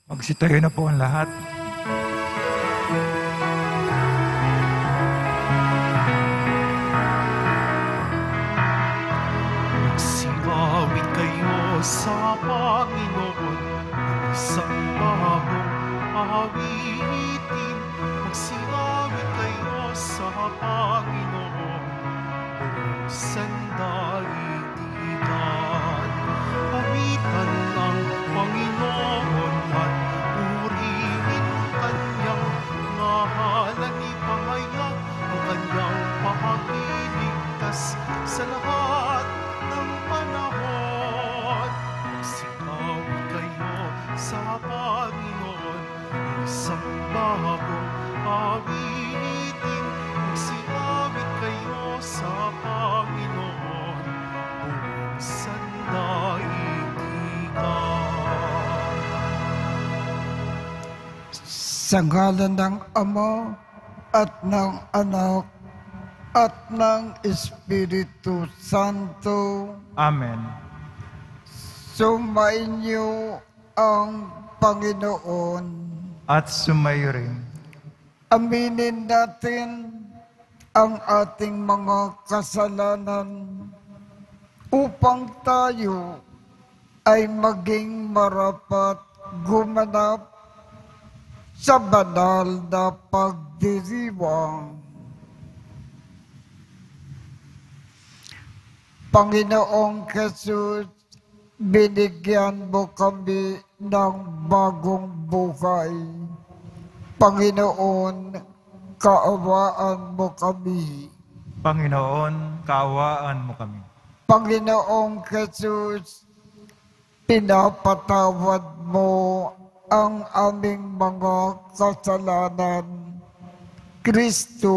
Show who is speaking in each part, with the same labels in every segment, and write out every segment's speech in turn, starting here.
Speaker 1: Magsitayo na po ang lahat.
Speaker 2: Magsiawit kayo sa Panginoon ng isang bagong awitin. Magsiawit kayo sa Panginoon ng sandaigdigan. Awitan ang Panginoon at purihin kanyang ngalan. Ipahayag ang kanyang pakiligtas sa lahat ng panahon. Magsiawit kayo sa Panginoon ng isang bagong awitin. Magsiawit kayo sa Panginoon buong sandaigdigan.
Speaker 3: Sa ngalan ng Ama at ng Anak at ng Espiritu Santo,
Speaker 1: Amen.
Speaker 3: sumainyo ang Panginoon.
Speaker 1: At sumayo rin.
Speaker 3: Aminin natin ang ating mga kasalanan upang tayo ay maging marapat gumanap sa banal na pagdiriwang. Panginoong Jesus, binigyan mo kami ng bagong buhay. Panginoon, kaawaan mo kami.
Speaker 1: Panginoon, kaawaan mo kami.
Speaker 3: Panginoong Jesus, pinapatawad mo ang aming mga kasalanan. Kristo,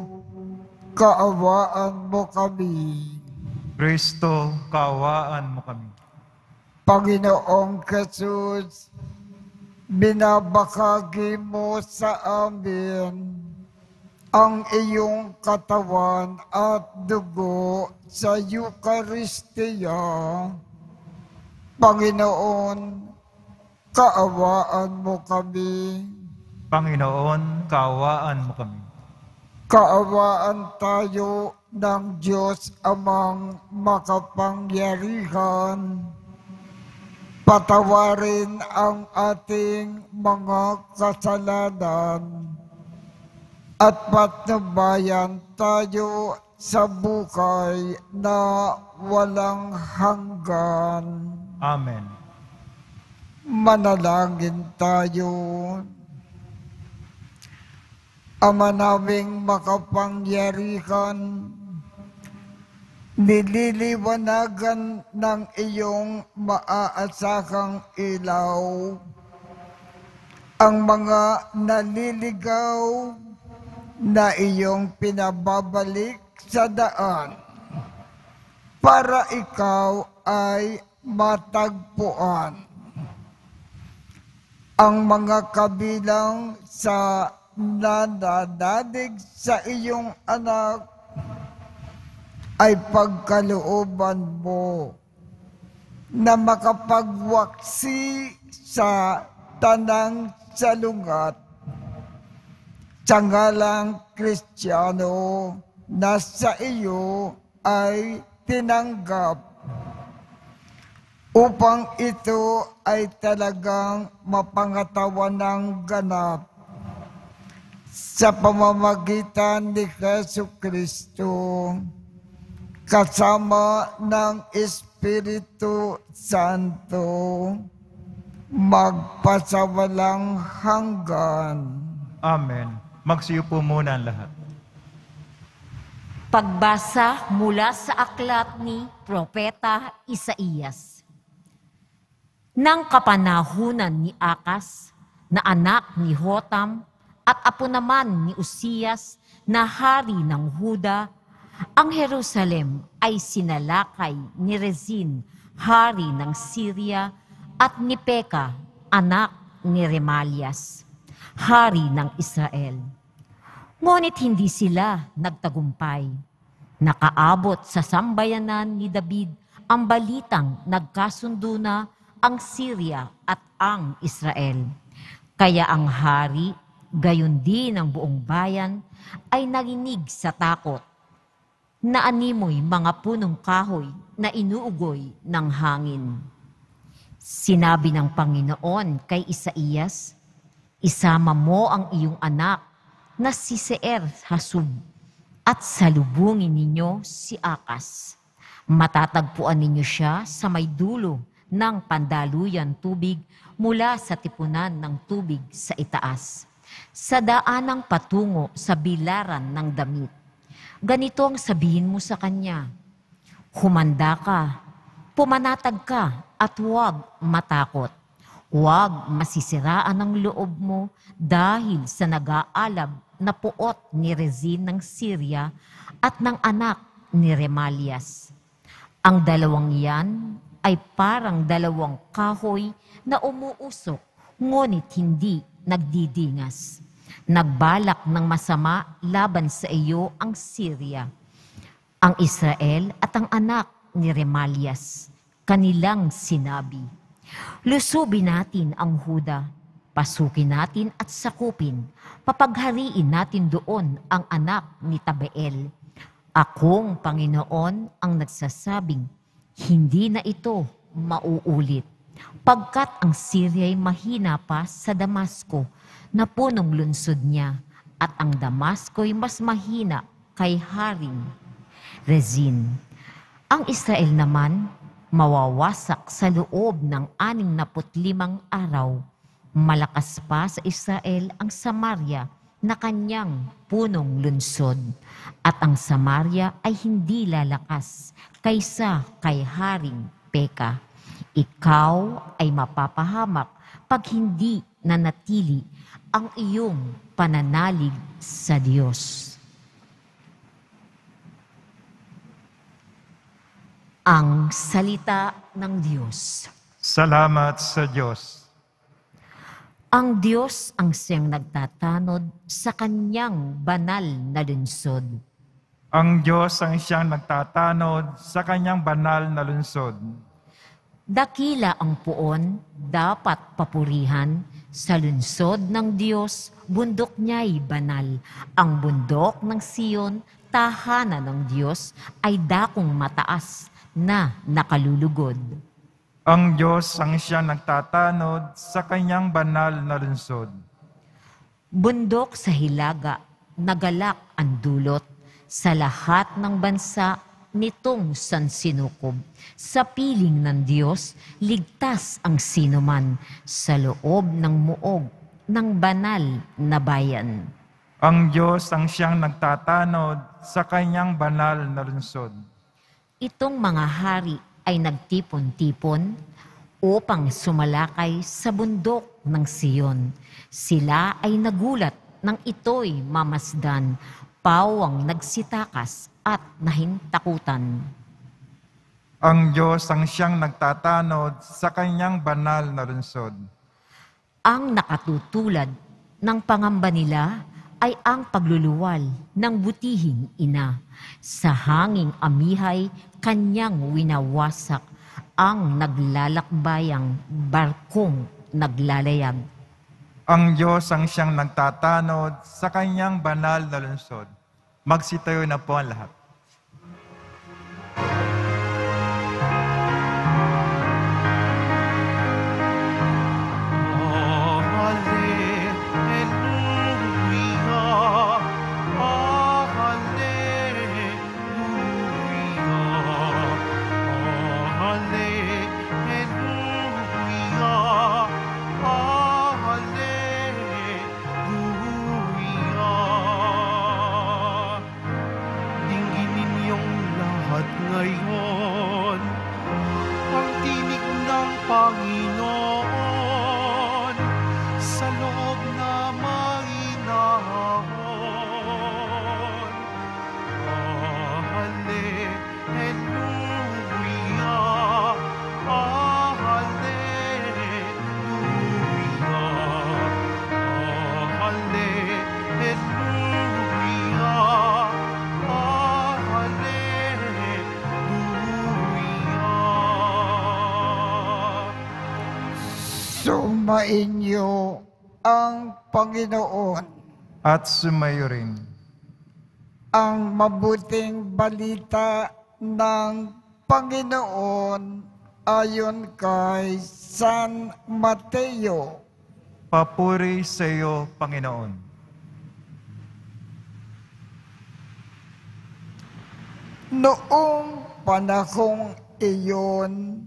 Speaker 3: kaawaan mo kami.
Speaker 1: Kristo, kaawaan mo kami.
Speaker 3: Panginoong Jesus, binabahagi mo sa amin ang iyong katawan at dugo sa Eucharistia. Panginoon, kaawaan mo kami.
Speaker 1: Panginoon, kaawaan mo kami.
Speaker 3: Kaawaan tayo ng Diyos Amang makapangyarihan. Patawarin ang ating mga kasalanan at patnubayan tayo sa buhay na walang hanggan.
Speaker 1: Amen.
Speaker 3: Manalangin tayo. Ama naming makapangyarihan, nililiwanagan ng iyong maaasahang ilaw ang mga naliligaw na iyong pinababalik sa daan para ikaw ay matagpuan. Ang mga kabilang sa nananalig sa iyong anak ay pagkalooban mo na makapagwaksi sa tanang salungat sa ngalang Kristiyano na sa iyo ay tinanggap upang ito ay talagang mapangatawan ng ganap sa pamamagitan ni Jesucristo, kasama ng Espiritu Santo, magpasawalang hanggan.
Speaker 1: Amen. Magsiyo po muna ang lahat.
Speaker 4: Pagbasa mula sa aklat ni Propeta Isaías. Nang kapanahunan ni Akas, na anak ni Hotam, at apo naman ni Uzias na hari ng Huda, ang Jerusalem ay sinalakay ni Rezin, hari ng Syria, at ni Peka, anak ni Remalias, hari ng Israel. Ngunit hindi sila nagtagumpay. Nakaabot sa sambayanan ni David ang balitang nagkasundo na ang Syria at ang Israel. Kaya ang hari, gayon din ang buong bayan, ay naginig sa takot. Naanimoy mga punong kahoy na inuugoy ng hangin. Sinabi ng Panginoon kay Isaías, "Isama mo ang iyong anak na si Seer-Hasub at salubungin ninyo si Akas. Matatagpuan ninyo siya sa may dulo ng pandaluyan tubig mula sa tipunan ng tubig sa itaas, sa daanang patungo sa bilaran ng damit. Ganito ang sabihin mo sa kanya, humanda ka, pumanatag ka at huwag matakot. Huwag masisiraan ang loob mo dahil sa nag-aalab na puot ni Rezin ng Syria at ng anak ni Remalias. Ang dalawang iyan ay parang dalawang kahoy na umuusok, ngunit hindi nagdidingas. Nagbalak ng masama laban sa iyo ang Syria, ang Israel at ang anak ni Remalias. Kanilang sinabi, lusubin natin ang Huda, pasukin natin at sakupin, papaghariin natin doon ang anak ni Tabeel. Akong Panginoon ang nagsasabing, hindi na ito mauulit, pagkat ang Syria ay mahina pa sa Damasco na punong lunsod niya, at ang Damasco ay mas mahina kay Haring Rezin. Ang Israel naman, mawawasak sa loob ng 65 araw. Malakas pa sa Israel ang Samaria na kanyang punong lunsod, at ang Samaria ay hindi lalakas kaysa kay Haring Peka. Ikaw ay mapapahamak pag hindi nanatili ang iyong pananalig sa Diyos. Ang salita ng Diyos.
Speaker 1: Salamat sa Diyos.
Speaker 4: Ang Diyos ang siyang nagtatanod sa kanyang banal na lungsod.
Speaker 1: Ang Diyos ang siyang nagtatanod sa kanyang banal na lungsod.
Speaker 4: Dakila ang puon, dapat papurihan. Sa lungsod ng Diyos, bundok niya'y banal. Ang bundok ng Siyon, tahanan ng Diyos, ay dakong mataas na nakalulugod.
Speaker 1: Ang Diyos ang siyang nagtatanod sa kanyang banal na lungsod.
Speaker 4: Bundok sa hilaga, nagalak ang dulot. Sa lahat ng bansa, nitong sansinukob. Sa piling ng Diyos, ligtas ang sinuman sa loob ng muog ng banal na bayan.
Speaker 1: Ang Diyos ang siyang nagtatanod sa kanyang banal na lungsod.
Speaker 4: Itong mga hari ay nagtipon-tipon upang sumalakay sa bundok ng Siyon. Sila ay nagulat nang ito'y mamasdan, pawang nagsitakas at nahintakutan.
Speaker 1: Ang Diyos ang siyang nagtatanod sa kanyang banal na lungsod.
Speaker 4: Ang nakatutulad ng pangamba nila ay ang pagluluwal ng butihing ina. Sa hanging amihay, kanyang winawasak ang naglalakbayang barkong naglalayag.
Speaker 1: Ang Diyos ang siyang nagtatanod sa kanyang banal na lungsod. Magsitayo na po ang lahat.
Speaker 2: Dinggin
Speaker 3: Sumainyo ang Panginoon.
Speaker 1: At sumayo rin.
Speaker 3: Ang mabuting balita ng Panginoon ayon kay San Mateo.
Speaker 1: Papuri sa iyo, Panginoon.
Speaker 3: Noong panahong iyon,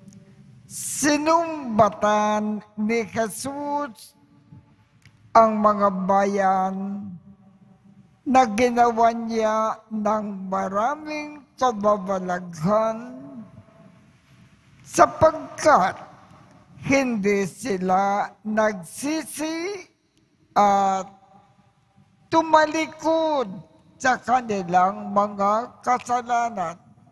Speaker 3: sinumbatan ni Jesus ang mga bayan na ginawa niya ng maraming kababalaghan sapagkat hindi sila nagsisi at tumalikod sa kanilang mga kasalanan.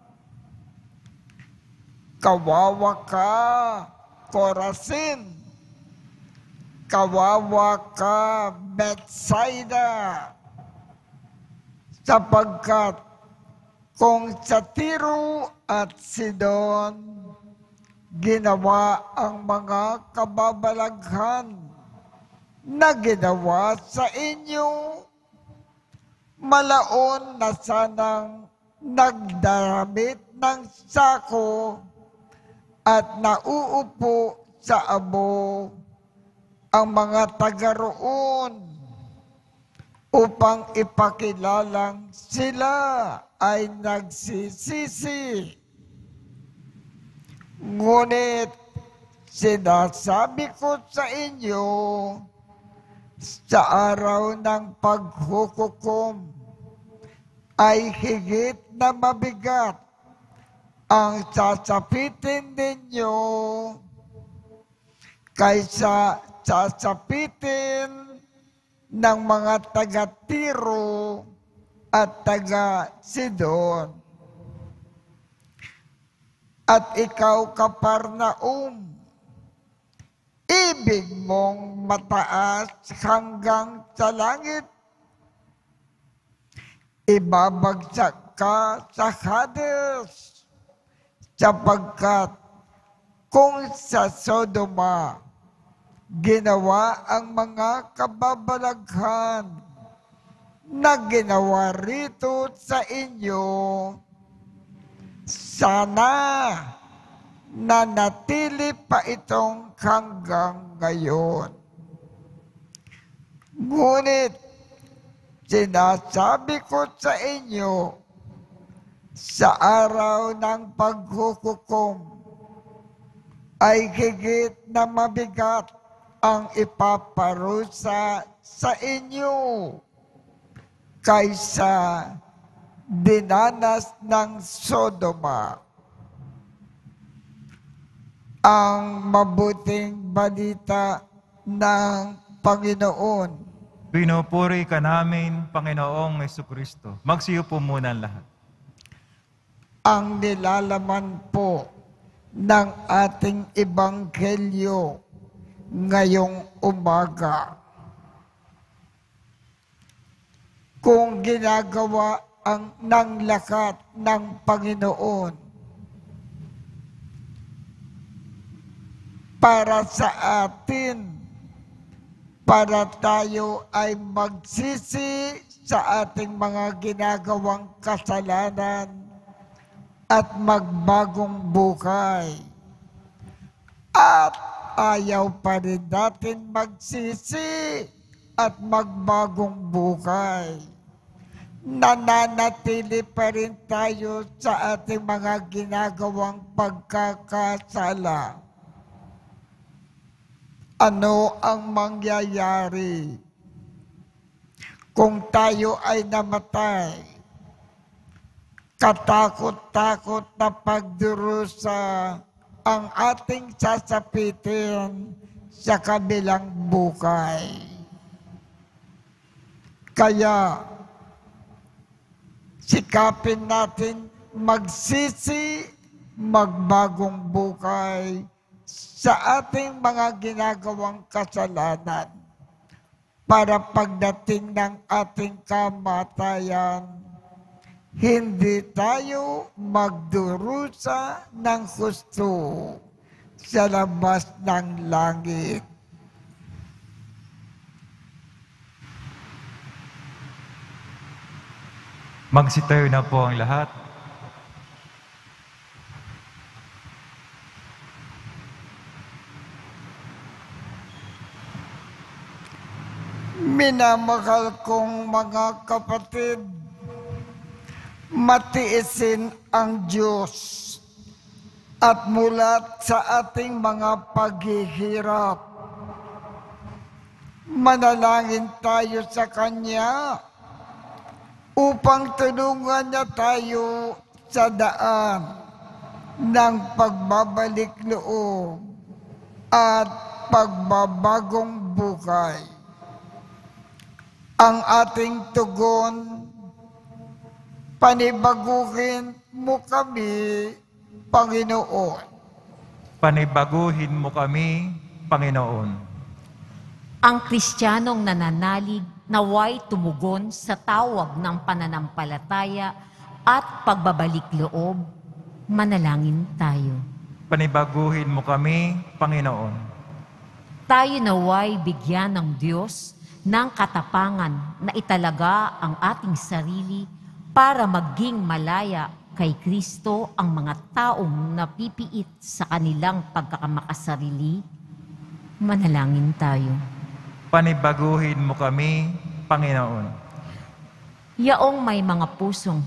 Speaker 3: Kawawa ka, Corazin! Kawawa ka, Bethsaida! Sapagkat kung sa Tiro at Sidon ginawa ang mga kababalaghan na ginawa sa inyo, malaon na sanang nagdaramit ng sako at nauupo sa abo ang mga taga roon upang ipakilalang sila ay nagsisisi. Ngunit sinasabi ko sa inyo, sa araw ng paghuhukom ay higit na mabigat ang sasapitin ninyo kaysa sasapitin ng mga taga-Tiro at taga-Sidon. At ikaw, Kaparnaum, ibig mong mataas hanggang sa langit. Ibabagsak ka sa Hades, sapagkat kung sa Sodoma ginawa ang mga kababalaghan na ginawa rito sa inyo, sana nanatili pa itong hanggang ngayon. Ngunit sinasabi ko sa inyo, sa araw ng paghuhukom ay higit na mabigat ang ipaparusa sa inyo kaysa dinanas ng Sodoma. Ang mabuting balita ng Panginoon.
Speaker 1: Pinupuri ka namin, Panginoong Jesucristo. Magsiyo po muna ang lahat.
Speaker 3: Ang nilalaman po ng ating ebanghelyo ngayong umaga. Kung ginagawa ng lakat ng Panginoon para sa atin, para tayo ay magsisi sa ating mga ginagawang kasalanan at magbagong buhay. At ayaw pa rin natin magsisi at magbagong buhay. Nananatili pa rin tayo sa ating mga ginagawang pagkakasala. Ano ang mangyayari kung tayo ay namatay? Katakot-takot na pagdurusa ang ating sasapitin sa kabilang buhay. Kaya, sikapin natin magsisi, magbagong buhay sa ating mga ginagawang kasalanan para pagdating ng ating kamatayan, hindi tayo magdurusa ng husto sa labas ng langit.
Speaker 1: Magsitayo na po ang lahat.
Speaker 3: Minamahal kong mga kapatid, matiisin ang Diyos at mulat sa ating mga paghihirap. Manalangin tayo sa Kanya upang tulungan niya tayo sa daan ng pagbabalik loob at pagbabagong buhay. Ang ating tugon, panibaguhin mo kami, Panginoon.
Speaker 1: Panibaguhin mo kami, Panginoon.
Speaker 4: Ang Kristiyanong nananalig naway tumugon sa tawag ng pananampalataya at pagbabalik loob, manalangin tayo.
Speaker 1: Panibaguhin mo kami, Panginoon.
Speaker 4: Tayo naway bigyan ng Diyos ng katapangan na italaga ang ating sarili para maging malaya kay Kristo ang mga taong napipiit sa kanilang pagkakamakasarili. Manalangin tayo.
Speaker 1: Panibaguhin mo kami, Panginoon.
Speaker 4: Yaong may mga pusong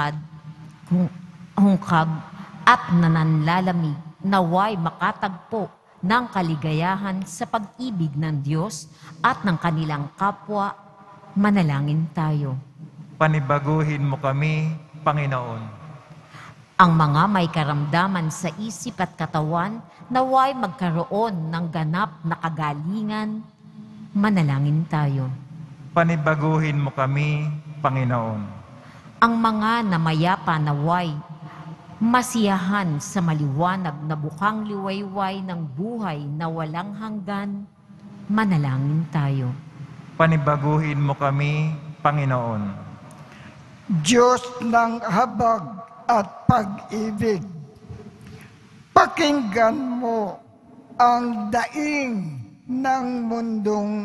Speaker 4: hungkag at nananlalamig, naway makatagpo ng kaligayahan sa pag-ibig ng Diyos at ng kanilang kapwa, manalangin tayo.
Speaker 1: Panibaguhin mo kami, Panginoon.
Speaker 4: Ang mga may karamdaman sa isip at katawan, naway magkaroon ng ganap na kagalingan, manalangin tayo.
Speaker 1: Panibaguhin mo kami, Panginoon.
Speaker 4: Ang mga namayapa naway masiyahan sa maliwanag na bukang liwayway ng buhay na walang hanggan, manalangin tayo.
Speaker 1: Panibaguhin mo kami, Panginoon.
Speaker 3: Diyos ng habag at pag-ibig, pakinggan mo ang daing ng mundong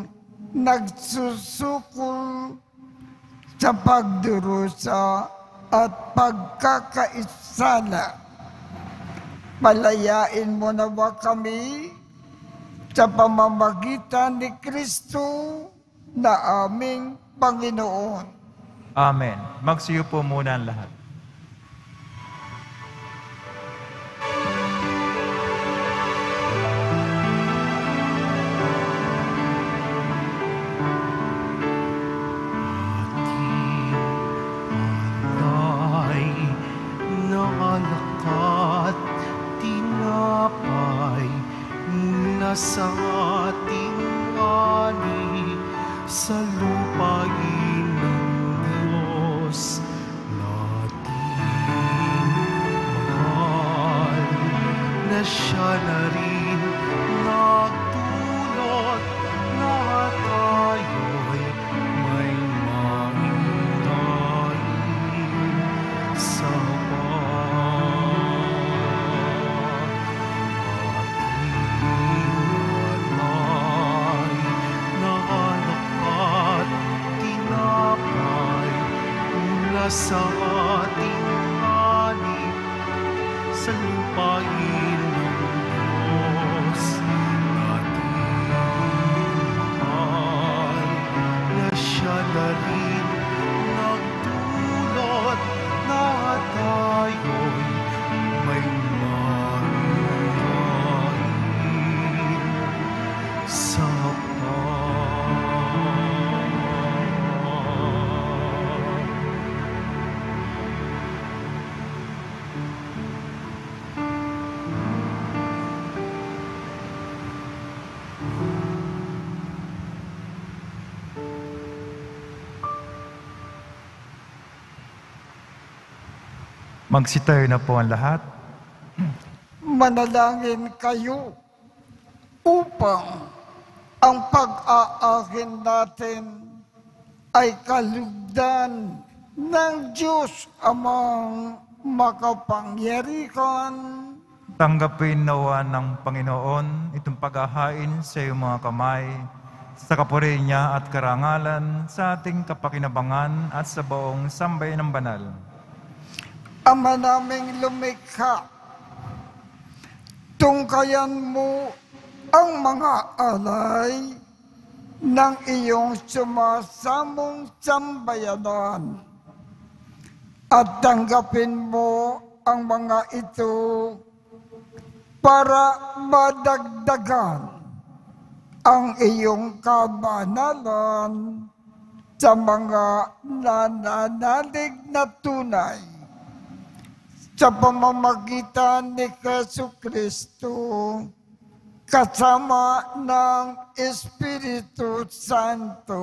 Speaker 3: nagsusukol sa pagdurusa at pagkakaisala. Palayain mo nawa kami sa pamamagitan ni Kristo na aming Panginoon.
Speaker 1: Amen. Magsiyo po muna ang lahat.
Speaker 2: Nalakat, tinapay, mula sa ating ani, sa lupain ng Diyos natin mahal, na siya na rin nagdulot na tayo'y may mahintayin sa sa ating ani, sa lupain ng Diyos natin mahal, na siya na rin nagdulot na tayo'y may mahintayin sa
Speaker 1: Magsitayo na po ang lahat.
Speaker 3: Manalangin kayo upang ang pag-aakin natin ay kalugdan ng Diyos amang makapangyarihan.
Speaker 1: Tanggapin nawa ng Panginoon itong paghahain sa iyong mga kamay sa kapuri niya at karangalan, sa ating kapakinabangan at sa buong sambayan ng banal.
Speaker 3: Ama naming lumikha, tungkayan mo ang mga alay ng iyong sumasamong sambayanan at tanggapin mo ang mga ito para madagdagan ang iyong kabanalan sa mga nananalig na tunay sa pamamagitan ni Jesucristo kasama ng Espiritu Santo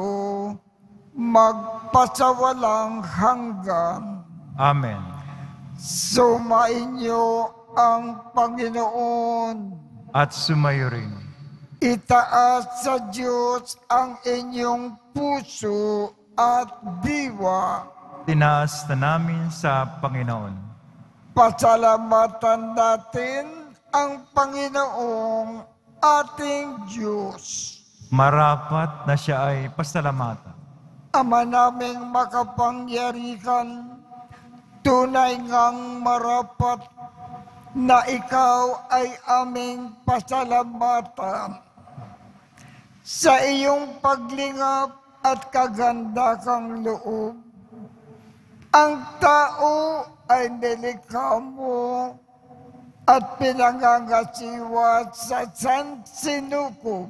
Speaker 3: magpasawalang hanggan.
Speaker 1: Amen.
Speaker 3: Sumainyo ang Panginoon.
Speaker 1: At sumayo rin.
Speaker 3: Itaas sa Diyos ang inyong puso at diwa.
Speaker 1: Tinaas na namin sa Panginoon.
Speaker 3: Pasalamatan natin ang Panginoong ating Diyos.
Speaker 1: Marapat na siya ay pasalamatan.
Speaker 3: Ama naming makapangyarihan, tunay ngang marapat na ikaw ay aming pasalamatan sa iyong paglingap at kaganda kang loob. Ang tao ay nilikha mo at pinangangasiwa sa sansinukob.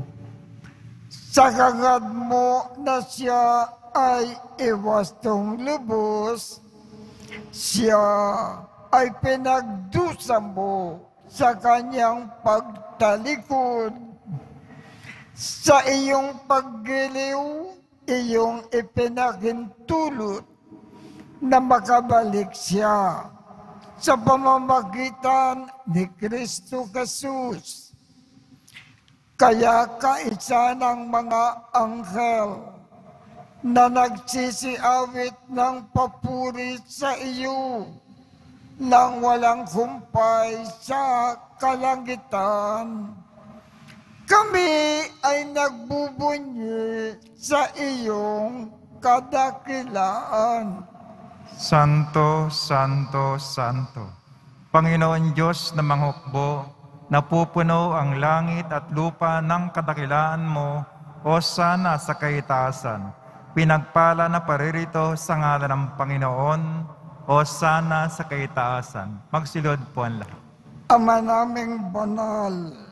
Speaker 3: Sa kagad mo na siya ay iwastong lubos, siya ay pinagdusa mo sa kanyang pagtalikod. Sa iyong paggiliw, iyong ipinakintulot na makabalik siya sa pamamagitan ni Kristo Jesus. Kaya kaisa ng mga anghel na nagsisiawit ng papuri sa iyo nang walang humpay sa kalangitan, kami ay nagbubunyi sa iyong kadakilaan.
Speaker 1: Santo, Santo, Santo, Panginoon Diyos na manghukbo, napupuno ang langit at lupa ng kadakilaan mo, o sana sa kaitaasan. Pinagpala na paririto sa ngalan ng Panginoon, o sana sa kaitaasan. Magsilod po ang lahat.
Speaker 3: Ama naming banal,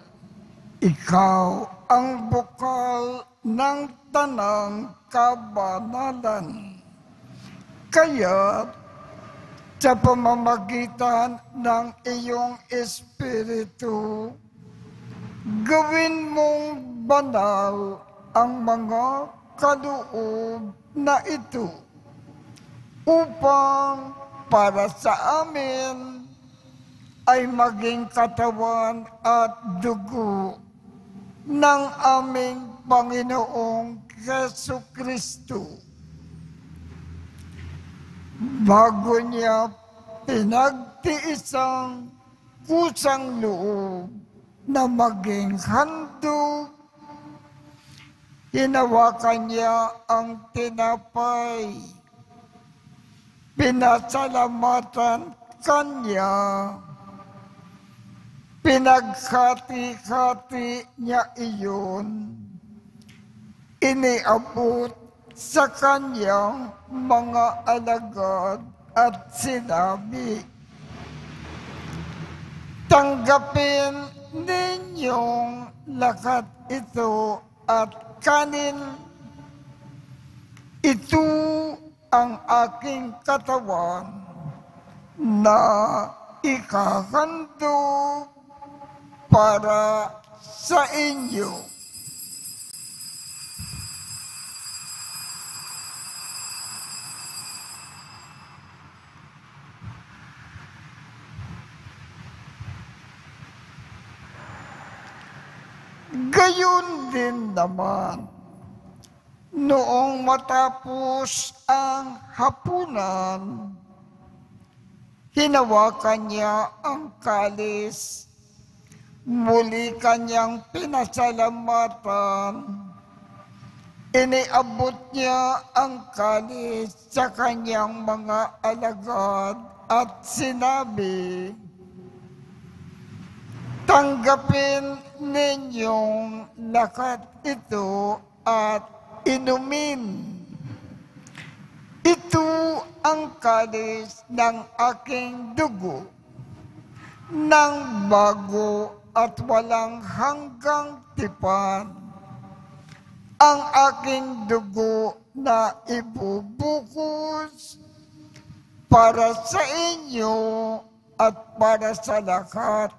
Speaker 3: ikaw ang bukal ng tanang kabanalan. Kaya sa pamamagitan ng iyong Espiritu, gawin mong banal ang mga kaloob na ito upang para sa amin ay maging katawan at dugo ng aming Panginoong Jesucristo. Bago niya pinagtiisang kusang loob na maging handog, hinawakan niya ang tinapay. Pinasalamatan kanya. Pinaghati-hati niya iyon. Iniabot sa kanyang mga alagad at sinabi, tanggapin ninyong lahat ito at kanin. Ito ang aking katawan na ikahandog para sa inyo. Gayon din naman, noong matapos ang hapunan, hinawakan niya ang kalis, muli kanyang pinasalamatan, Iniabot niya ang kalis sa kanyang mga alagad at sinabi, "Tanggapin ninyong lakat ito at inumin. Ito ang kalis ng aking dugo, ng bago at walang hanggang tipan. Ang aking dugo na ibubuhos para sa inyo at para sa lahat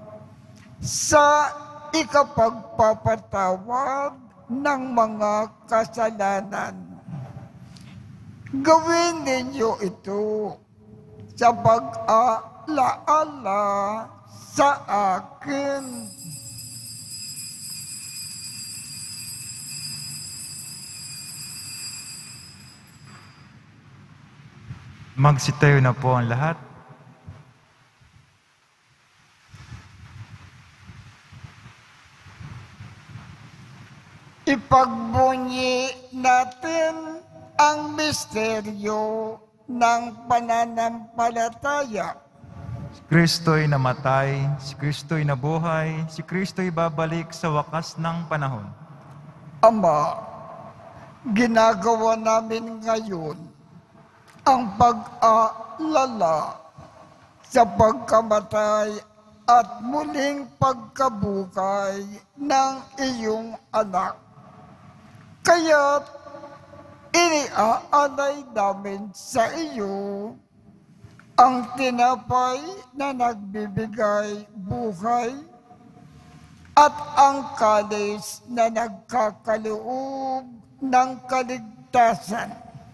Speaker 3: sa ikapagpapatawad ng mga kasalanan. Gawin ninyo ito sa pag-alaala sa akin."
Speaker 1: Magsitayo na po ang lahat.
Speaker 3: Ipagbunyi natin ang misteryo ng pananampalataya.
Speaker 1: Si Kristo'y namatay, si Kristo'y nabuhay, si Kristo'y babalik sa wakas ng panahon.
Speaker 3: Ama, ginagawa namin ngayon ang pag-aalala sa pagkamatay at muling pagkabuhay ng iyong anak. Kaya't iniaalay namin sa iyo ang tinapay na nagbibigay buhay at ang kalis na nagkakaloob ng kaligtasan.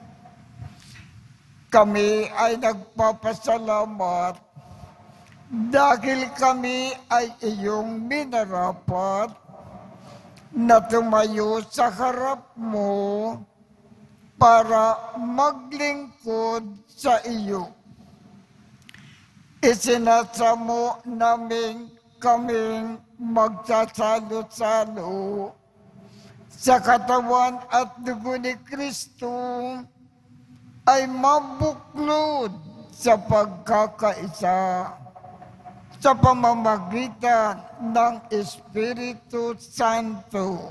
Speaker 3: Kami ay nagpapasalamat dahil kami ay iyong minarapat na tumayo sa harap mo para maglingkod sa iyo. Isinasamo namin kaming magsasalo-salo sa katawan at dugo ni Kristo ay mabuklod sa pagkakaisa sa pamamagitan ng Espiritu Santo.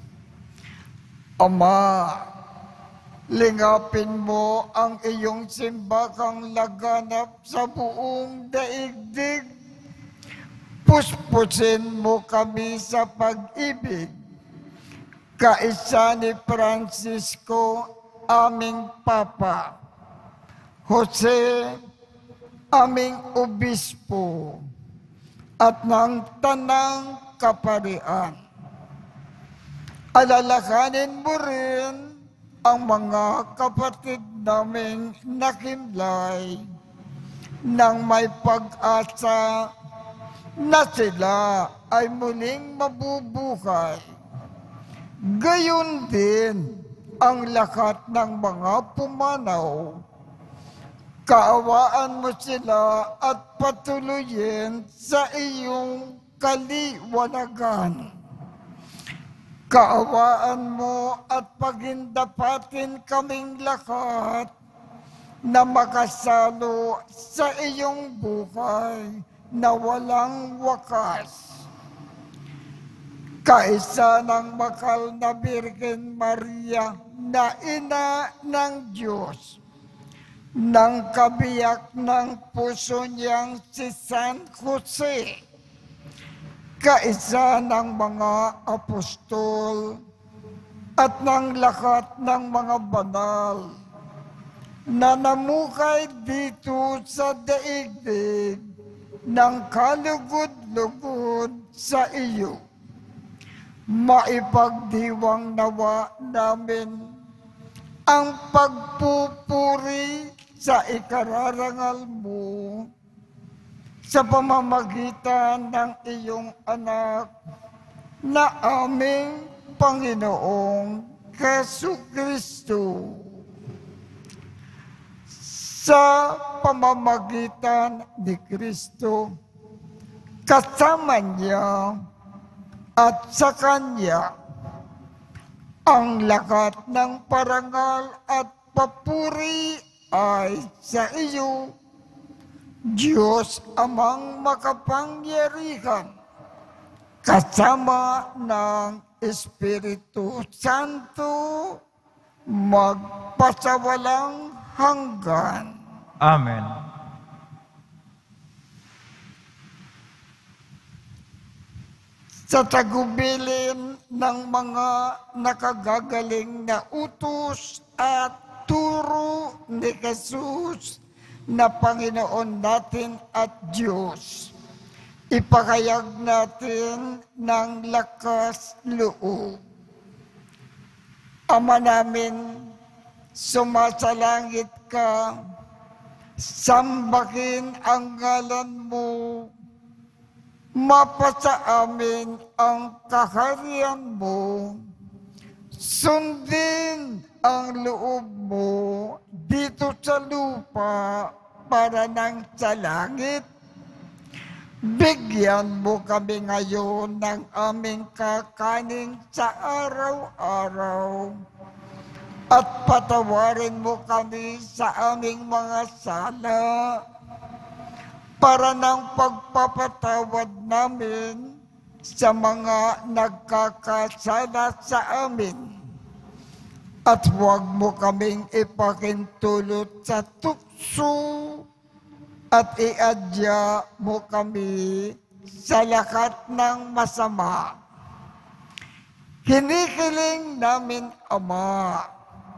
Speaker 3: Ama, lingapin mo ang iyong simbakang laganap sa buong daigdig. Puspusin mo kami sa pag-ibig. Kaisa ni Francisco, aming Papa, Jose, aming Obispo, at ng Tanang Kaparian. Alalahanin mo rin ang mga kapatid naming nakimlay nang may pag-asa na sila ay muling mabubuhay. Gayon din ang lahat ng mga pumanaw. Kaawaan mo sila at patuloyin sa iyong kaliwanagan. Kaawaan mo at pagindapatin kaming lahat na makasalo sa iyong buhay na walang wakas. Kaisa ng makal na Birhen Maria na ina ng Diyos, ng kabiyak ng puso niyang si San Jose, kaisa ng mga apostol at ng lahat ng mga banal na namuhay dito sa daigdig ng kalugod-lugod sa iyo. Maipagdiwang nawa namin ang pagpupuri sa ikararangal mo sa pamamagitan ng iyong anak na aming Panginoong Jesucristo. Sa pamamagitan ni Kristo, kasama niya at sa Kanya, Ang lahat ng parangal at papuri ay sa iyo, Diyos Amang makapangyarihan, kasama ng Espiritu Santo, magpasawalang hanggan.
Speaker 1: Amen.
Speaker 3: Sa tagubilin ng mga nakagagaling na utos at turo ni Jesus na Panginoon natin at Diyos, ipakayag natin ng lakas loob. Ama namin, sumasalangit ka, sambahin ang ngalan mo, mapasa amin ang kaharian mo, sundin ang loob mo dito sa lupa para nang sa langit. Bigyan mo kami ngayon ng aming kakanin sa araw-araw at patawarin mo kami sa aming mga sala para ng pagpapatawad namin sa mga nagkakasala sa amin. At huwag mo kaming ipakintulot sa tukso at iadya mo kami sa lahat ng masama. Hinihiling namin, Ama,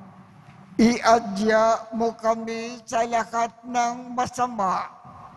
Speaker 3: iadya mo kami sa lahat ng masama.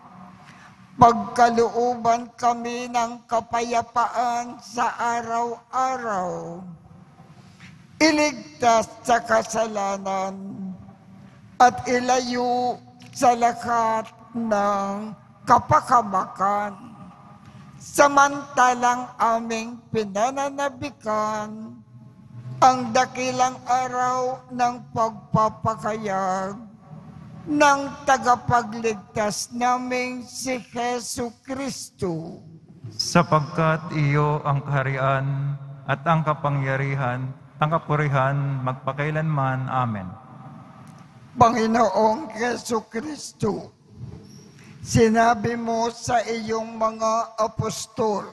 Speaker 3: Pagkalooban kami ng kapayapaan sa araw-araw. Iligtas sa kasalanan at ilayo sa lahat ng kapakamakan. Samantalang aming pinananabikan ang dakilang araw ng pagpapakayag ng tagapagligtas naming si Jesu Kristo.
Speaker 1: Sapagkat iyo ang kaharian at ang kapangyarihan, ang kapurihan, magpakailanman. Amen.
Speaker 3: Panginoong Jesu Kristo, sinabi mo sa iyong mga apostol,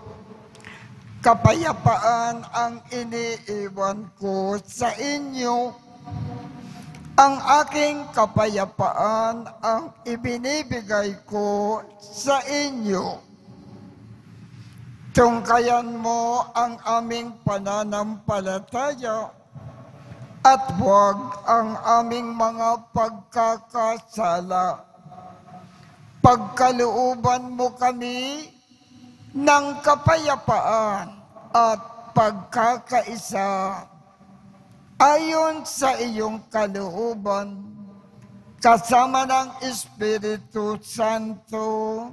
Speaker 3: kapayapaan ang iniiwan ko sa inyo, ang aking kapayapaan ang ibinibigay ko sa inyo. Tungkayan mo ang aming pananampalataya at huwag ang aming mga pagkakasala. Pagkalooban mo kami ng kapayapaan at pagkakaisa ayon sa iyong kalooban, kasama ng Espiritu Santo,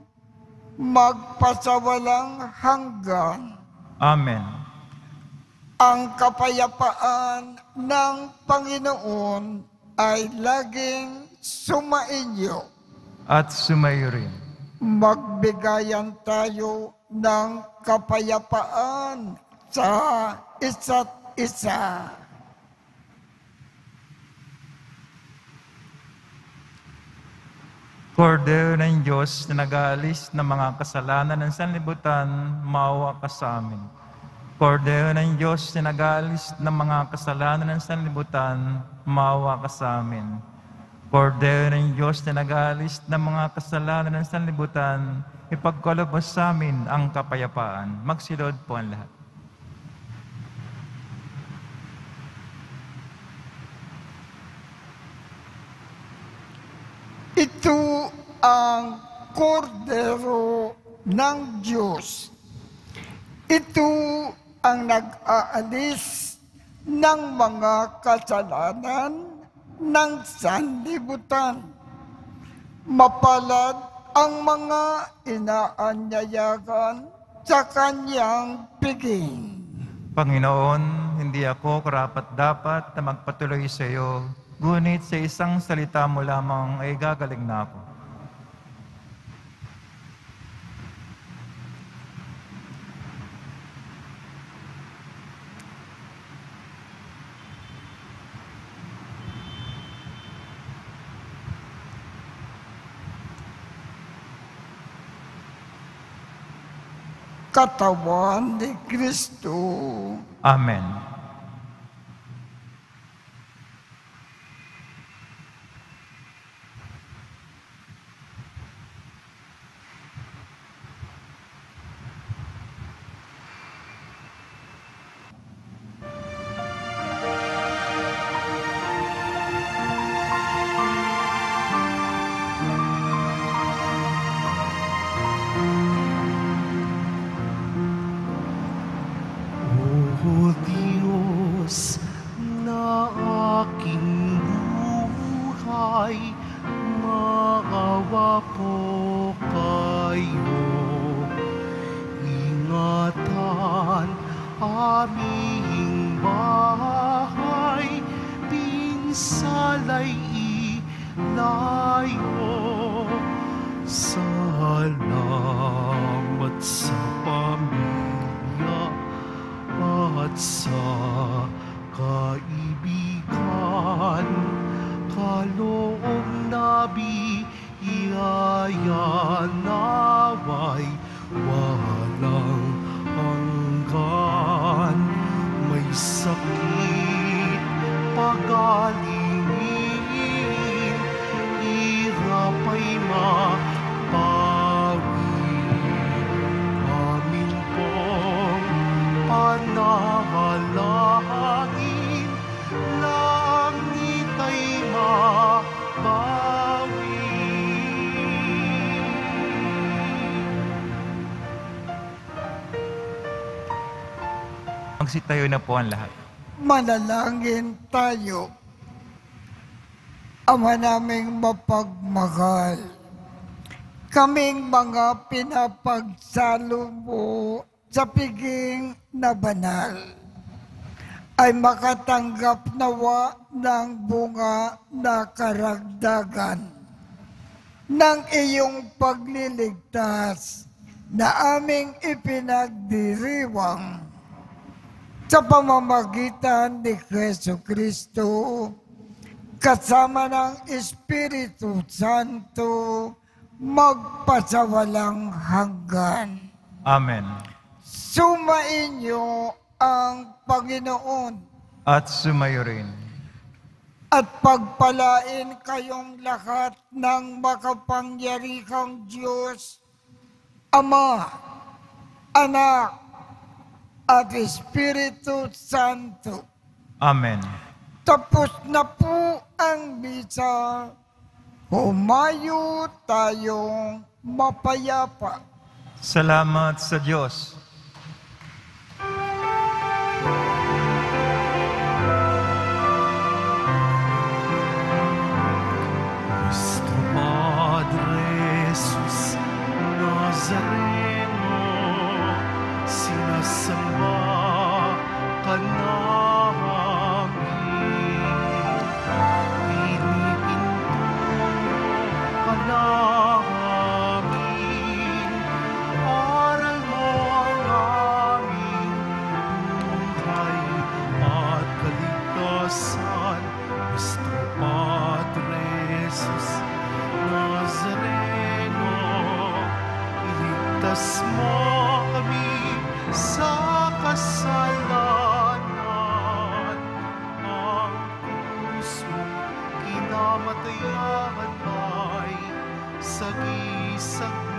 Speaker 3: magpasawalang hanggan.
Speaker 1: Amen.
Speaker 3: Ang kapayapaan ng Panginoon ay laging sumainyo.
Speaker 1: At sumayo rin.
Speaker 3: Magbigayan tayo ng kapayapaan sa isa't isa.
Speaker 1: Kordero ng Diyos na nag-aalis ng mga kasalanan ng sanlibutan, maawa ka sa amin. Kordero ng Diyos na nag-aalis ng mga kasalanan ng sanlibutan, maawa ka sa amin. Kordero ng Diyos na nag-aalis ng mga kasalanan ng sanlibutan, ipagkaloob mo sa amin ang kapayapaan. Magsilod po ang lahat.
Speaker 3: Ito ang kordero ng Diyos. Ito ang nag-aalis ng mga kasalanan ng sanlibutan. Mapalad ang mga inaanyayahan sa kanyang piging.
Speaker 1: Panginoon, hindi ako karapat-dapat na magpatuloy sa iyo, ngunit sa isang salita mo lamang ay gagaling na ako.
Speaker 3: katawan ni Kristo.
Speaker 1: Amen.
Speaker 2: O Diyos na aking buhay, maawa po kayo. Ingatan aming bahay, pinsalay ilayo. Salamat sa pamilya at sa kaibigan, kaloob na biyaya naway walang hanggan. May sakit pagalingin, hirap ay mapawi. Amin pong panahalangin, langit ay mabawi.
Speaker 1: Magsitayo na po ang lahat.
Speaker 3: Manalangin tayo. Ama naming mapagmahal, kaming mga pinapagsalo mo sa piging na banal ay makatanggap nawa ng bunga na karagdagan ng iyong pagliligtas na aming ipinagdiriwang sa pamamagitan ni Jesucristo kasama ng Espiritu Santo magpasawalang hanggan.
Speaker 1: Amen.
Speaker 3: Sumainyo ang Panginoon
Speaker 1: At sumayo rin.
Speaker 3: at pagpalain kayong lahat ng makapangyarihang Diyos, Ama, Anak, at Espiritu Santo.
Speaker 1: Amen.
Speaker 3: Tapos na po ang misa. Humayo tayong mapayapa.
Speaker 1: Salamat sa Diyos.
Speaker 2: Nuestro Padre Jesus Nazareno, sinasamba ka namin. Pinipinto ka namin. Aral mo ang aming buhay at kaligtasan. Nuestro Padre Jesus Nazareno, iligtas mo kami sa kasalanan. Ang krus mong kinamatayan ay sagisag